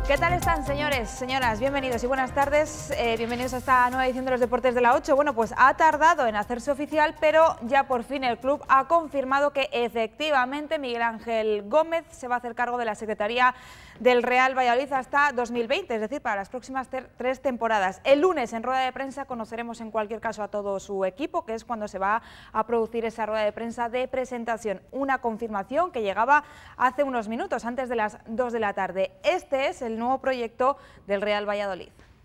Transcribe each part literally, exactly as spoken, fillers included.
¿Qué tal están, señores, señoras? Bienvenidos y buenas tardes. Eh, bienvenidos a esta nueva edición de los Deportes de la ocho. Bueno, pues ha tardado en hacerse oficial, pero ya por fin el club ha confirmado que efectivamente Miguel Ángel Gómez se va a hacer cargo de la Secretaría del Real Valladolid hasta dos mil veinte, es decir, para las próximas tres temporadas. El lunes, en rueda de prensa, conoceremos en cualquier caso a todo su equipo, que es cuando se va a producir esa rueda de prensa de presentación. Una confirmación que llegaba hace unos minutos, antes de las dos de la tarde. Este es el nuevo proyecto del Real Valladolid.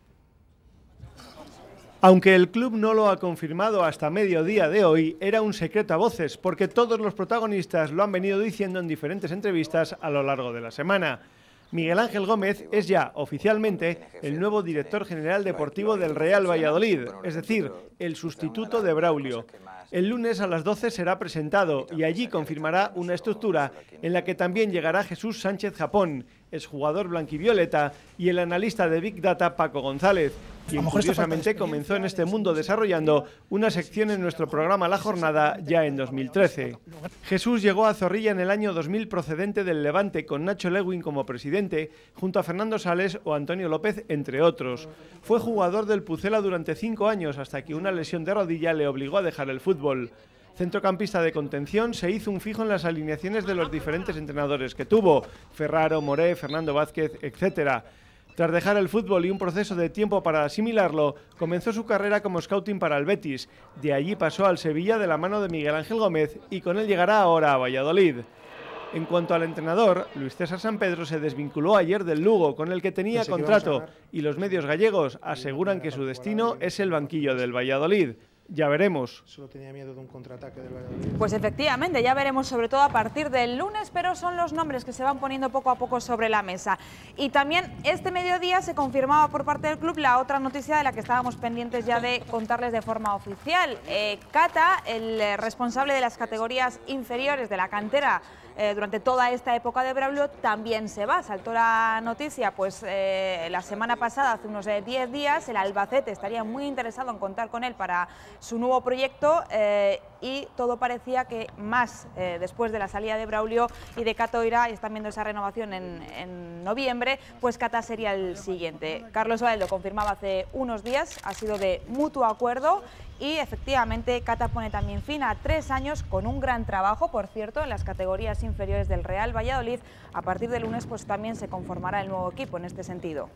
Aunque el club no lo ha confirmado hasta mediodía de hoy, era un secreto a voces, porque todos los protagonistas lo han venido diciendo en diferentes entrevistas a lo largo de la semana. Miguel Ángel Gómez es ya oficialmente el nuevo director general deportivo del Real Valladolid, es decir, el sustituto de Braulio. El lunes a las doce será presentado y allí confirmará una estructura en la que también llegará Jesús Sánchez Japón, exjugador blanquivioleta, y el analista de Big Data Paco González, quien curiosamente comenzó en este mundo desarrollando una sección en nuestro programa La Jornada ya en dos mil trece. Jesús llegó a Zorrilla en el año dos mil procedente del Levante con Nacho Lewin como presidente, junto a Fernando Sales o Antonio López, entre otros. Fue jugador del Pucela durante cinco años hasta que una lesión de rodilla le obligó a dejar el fútbol. Centrocampista de contención, se hizo un fijo en las alineaciones de los diferentes entrenadores que tuvo, Ferraro, Moré, Fernando Vázquez, etcétera. Tras dejar el fútbol y un proceso de tiempo para asimilarlo, comenzó su carrera como scouting para el Betis. De allí pasó al Sevilla de la mano de Miguel Ángel Gómez y con él llegará ahora a Valladolid. En cuanto al entrenador, Luis César Sampedro se desvinculó ayer del Lugo, con el que tenía contrato, y los medios gallegos aseguran que su destino es el banquillo del Valladolid. Ya veremos. Solo tenía miedo de un contraataque del Valladolid. Pues efectivamente, ya veremos sobre todo a partir del lunes, pero son los nombres que se van poniendo poco a poco sobre la mesa. Y también este mediodía se confirmaba por parte del club la otra noticia de la que estábamos pendientes ya de contarles de forma oficial. Eh, Cata, el responsable de las categorías inferiores de la cantera Eh, durante toda esta época de Braulio, también se va. Saltó la noticia pues eh, la semana pasada, hace unos diez días, el Albacete estaría muy interesado en contar con él para su nuevo proyecto eh, y todo parecía que más eh, después de la salida de Braulio y de Catoira, y están viendo esa renovación en, en noviembre, pues Cata sería el siguiente. Carlos Vael lo confirmaba hace unos días, ha sido de mutuo acuerdo. Y efectivamente Cata pone también fin a tres años con un gran trabajo, por cierto, en las categorías inferiores del Real Valladolid. A partir del lunes pues también se conformará el nuevo equipo en este sentido.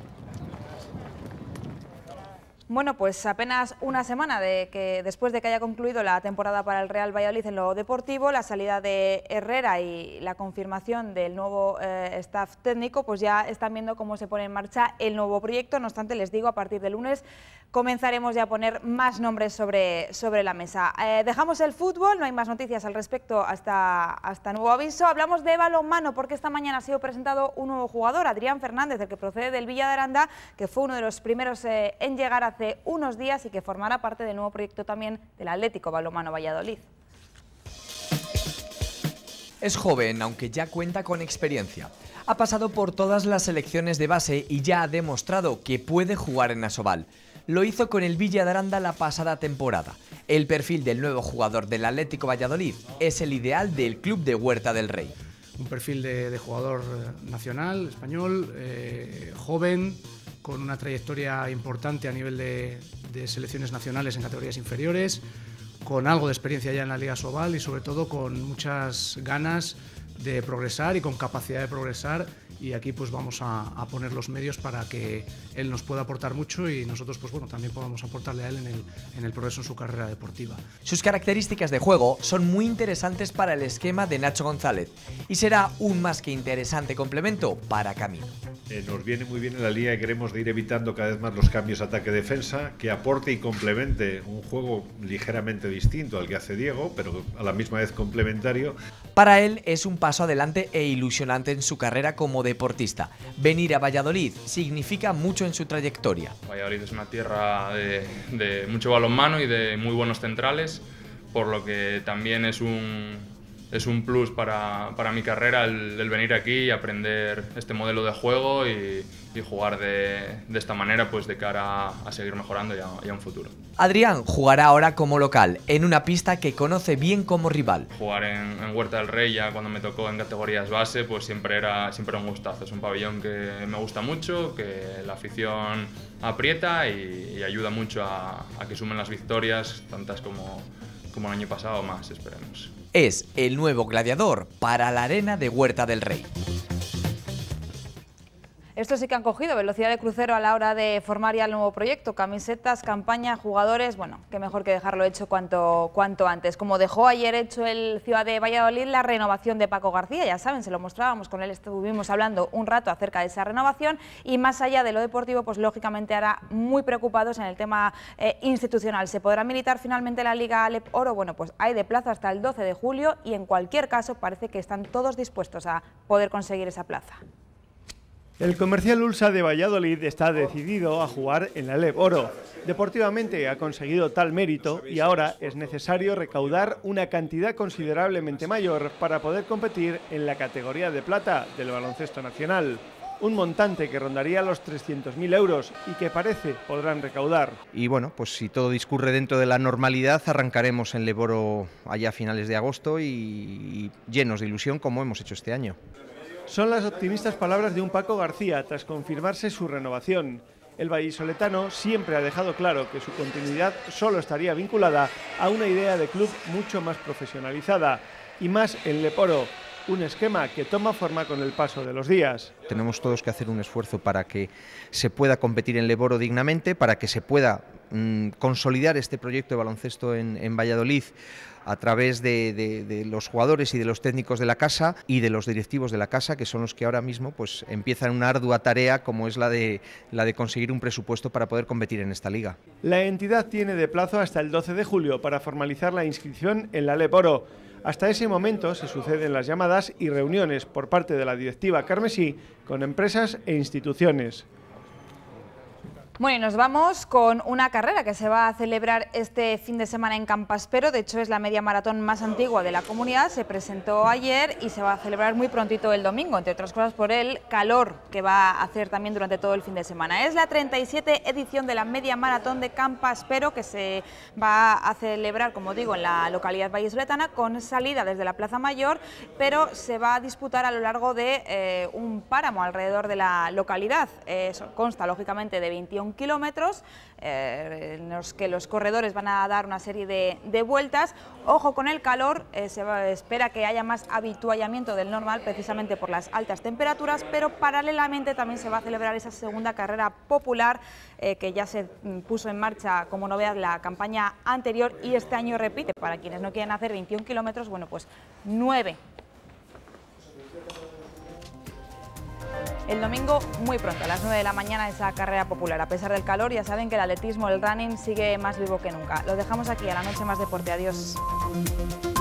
Bueno, pues apenas una semana de que después de que haya concluido la temporada para el Real Valladolid en lo deportivo, la salida de Herrera y la confirmación del nuevo eh, staff técnico, pues ya están viendo cómo se pone en marcha el nuevo proyecto. No obstante, les digo, a partir del lunes comenzaremos ya a poner más nombres sobre, sobre la mesa. Eh, dejamos el fútbol, no hay más noticias al respecto hasta, hasta nuevo aviso. Hablamos de balonmano porque esta mañana ha sido presentado un nuevo jugador, Adrián Fernández, el que procede del Villa de Aranda, que fue uno de los primeros eh, en llegar a hace unos días y que formará parte del nuevo proyecto también del Atlético Balonmano Valladolid. Es joven, aunque ya cuenta con experiencia. Ha pasado por todas las selecciones de base y ya ha demostrado que puede jugar en Asobal. Lo hizo con el Villa de Aranda la pasada temporada. El perfil del nuevo jugador del Atlético Valladolid es el ideal del club de Huerta del Rey. Un perfil de, de jugador nacional, español, eh, joven, con una trayectoria importante a nivel de, de selecciones nacionales en categorías inferiores, con algo de experiencia ya en la Liga Asobal y sobre todo con muchas ganas de progresar y con capacidad de progresar, y aquí pues vamos a, a poner los medios para que él nos pueda aportar mucho y nosotros pues bueno también podamos aportarle a él en el, en el progreso en su carrera deportiva. Sus características de juego son muy interesantes para el esquema de Nacho González y será un más que interesante complemento para Camino. Eh, nos viene muy bien en la línea que queremos de ir evitando cada vez más los cambios ataque-defensa, que aporte y complemente un juego ligeramente distinto al que hace Diego, pero a la misma vez complementario. Para él es un paso adelante e ilusionante en su carrera como deportista. Venir a Valladolid significa mucho en su trayectoria. Valladolid es una tierra de, de mucho balonmano y de muy buenos centrales, por lo que también es un, es un plus para, para mi carrera el, el venir aquí y aprender este modelo de juego y, y jugar de, de esta manera pues de cara a, a seguir mejorando y a, y a un futuro. Adrián jugará ahora como local, en una pista que conoce bien como rival. Jugar en, en Huerta del Rey, ya cuando me tocó en categorías base, pues siempre era, siempre era un gustazo. Es un pabellón que me gusta mucho, que la afición aprieta y, y ayuda mucho a, a que sumen las victorias, tantas como, como el año pasado o más, esperemos. Es el nuevo gladiador para la arena de Huerta del Rey. Estos sí que han cogido velocidad de crucero a la hora de formar ya el nuevo proyecto. Camisetas, campaña, jugadores, bueno, qué mejor que dejarlo hecho cuanto, cuanto antes. Como dejó ayer hecho el Ciudad de Valladolid la renovación de Paco García, ya saben, se lo mostrábamos, con él estuvimos hablando un rato acerca de esa renovación y más allá de lo deportivo, pues lógicamente ahora muy preocupados en el tema eh, institucional. ¿Se podrá militar finalmente la Liga Alep Oro? Bueno, pues hay de plazo hasta el doce de julio y en cualquier caso parece que están todos dispuestos a poder conseguir esa plaza. El Comercial Ulsa de Valladolid está decidido a jugar en la Alep Oro. Deportivamente ha conseguido tal mérito y ahora es necesario recaudar una cantidad considerablemente mayor para poder competir en la categoría de plata del baloncesto nacional. Un montante que rondaría los trescientos mil euros y que parece podrán recaudar. Y bueno, pues si todo discurre dentro de la normalidad, arrancaremos en Leboro allá a finales de agosto y, y llenos de ilusión como hemos hecho este año. Son las optimistas palabras de un Paco García tras confirmarse su renovación. El vallisoletano siempre ha dejado claro que su continuidad solo estaría vinculada a una idea de club mucho más profesionalizada y más en Alep Oro, un esquema que toma forma con el paso de los días. Tenemos todos que hacer un esfuerzo para que se pueda competir en Leboro dignamente, para que se pueda mmm, consolidar este proyecto de baloncesto en, en Valladolid a través de, de, de los jugadores y de los técnicos de la casa y de los directivos de la casa, que son los que ahora mismo pues, empiezan una ardua tarea como es la de, la de conseguir un presupuesto para poder competir en esta liga. La entidad tiene de plazo hasta el doce de julio para formalizar la inscripción en la Alep Oro. Hasta ese momento se suceden las llamadas y reuniones por parte de la directiva carmesí con empresas e instituciones. Bueno, y nos vamos con una carrera que se va a celebrar este fin de semana en Campaspero. De hecho, es la media maratón más antigua de la comunidad. Se presentó ayer y se va a celebrar muy prontito el domingo, entre otras cosas por el calor que va a hacer también durante todo el fin de semana. Es la treinta y siete edición de la media maratón de Campaspero que se va a celebrar, como digo, en la localidad vallisoletana con salida desde la Plaza Mayor, pero se va a disputar a lo largo de eh, un páramo alrededor de la localidad. Eh, eso consta, lógicamente, de veintiún kilómetros eh, en los que los corredores van a dar una serie de, de vueltas. Ojo con el calor, eh, se va, espera que haya más habituallamiento del normal precisamente por las altas temperaturas, pero paralelamente también se va a celebrar esa segunda carrera popular eh, que ya se puso en marcha como novedad la campaña anterior y este año repite. Para quienes no quieren hacer veintiún kilómetros, bueno, pues nueve. El domingo muy pronto, a las nueve de la mañana, esa carrera popular. A pesar del calor, ya saben que el atletismo, el running, sigue más vivo que nunca. Lo dejamos aquí, a la noche más deporte. Adiós.